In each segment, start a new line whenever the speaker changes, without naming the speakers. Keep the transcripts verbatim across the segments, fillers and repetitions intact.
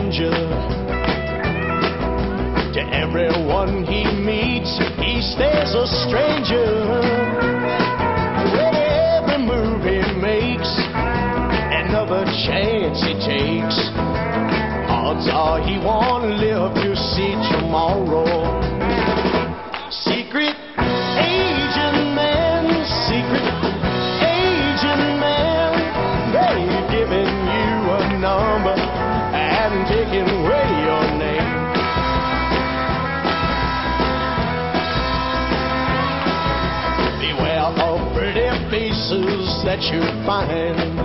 stranger. To everyone he meets, he stays a stranger. With every move he makes, another chance he takes, odds are he won't live to see tomorrow. Secret agent man, secret agent man, they've given you a number and taken away your name. Beware of pretty faces that you find.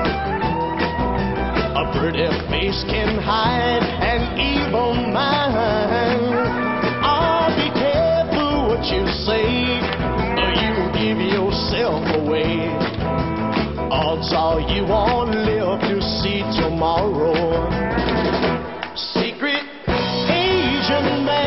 A pretty face can hide an evil mind. Oh, be careful what you say, or you give yourself away. Odds are you won't live to see tomorrow. Secret agent man.